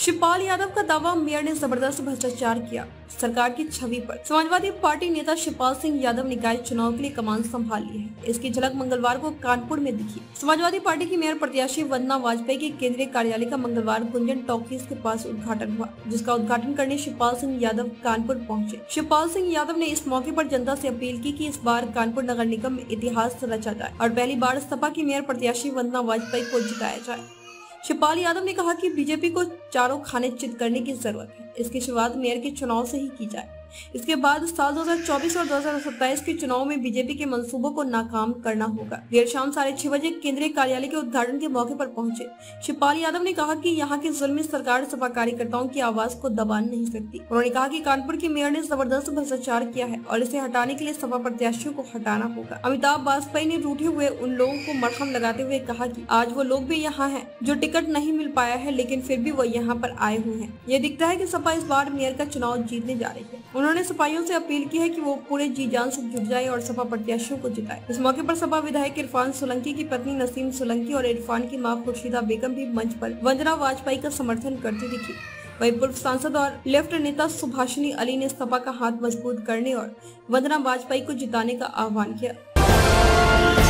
शिवपाल यादव का दावा, मेयर ने जबरदस्त भ्रष्टाचार किया सरकार की छवि पर। समाजवादी पार्टी नेता शिवपाल सिंह यादव निकाय चुनाव के लिए कमान संभाल ली है। इसकी झलक मंगलवार को कानपुर में दिखी। समाजवादी पार्टी की मेयर प्रत्याशी वंदना वाजपेयी के केंद्रीय कार्यालय का मंगलवार गुंजन टॉकीज के पास उद्घाटन हुआ, जिसका उद्घाटन करने शिवपाल सिंह यादव कानपुर पहुंचे। शिवपाल सिंह यादव ने इस मौके पर जनता से अपील की कि इस बार कानपुर नगर निगम में इतिहास रचा जाए और पहली बार सपा की मेयर प्रत्याशी वंदना वाजपेयी को जिताया जाए। शिवपाल यादव ने कहा कि बीजेपी को चारों खाने चित करने की जरूरत है। इसकी शुरुआत मेयर के चुनाव से ही की जाए। इसके बाद साल 2024 और 2027 के चुनाव में बीजेपी के मंसूबों को नाकाम करना होगा। देर शाम 6:30 बजे केंद्रीय कार्यालय के उद्घाटन के मौके पर पहुंचे शिवपाल यादव ने कहा कि यहाँ की जुल्मी सरकार सपा कार्यकर्ताओं की आवाज को दबा नहीं सकती। उन्होंने कहा कि कानपुर की मेयर ने जबरदस्त भ्रष्टाचार किया है और इसे हटाने के लिए सपा प्रत्याशियों को हटाना होगा। अमिताभ वाजपेयी ने रूठे हुए उन लोगों को मरहम लगाते हुए कहा कि आज वो लोग भी यहाँ हैं जो टिकट नहीं मिल पाया है, लेकिन फिर भी वो यहाँ पर आए हुए हैं। ये दिखता है कि सपा इस बार मेयर का चुनाव जीतने जा रही है। उन्होंने सपाइयों से अपील की है कि वो पूरे जी जान से जुट जाए और सपा प्रत्याशियों को जिताए। इस मौके पर सपा विधायक इरफान सोलंकी की पत्नी नसीम सोलंकी और इरफान की मां खुर्शीदा बेगम भी मंच पर वंदना वाजपेयी का समर्थन करती दिखी। वहीं पूर्व सांसद और लेफ्ट नेता सुभाषिनी अली ने सपा का हाथ मजबूत करने और वंदना वाजपेयी को जिताने का आह्वान किया।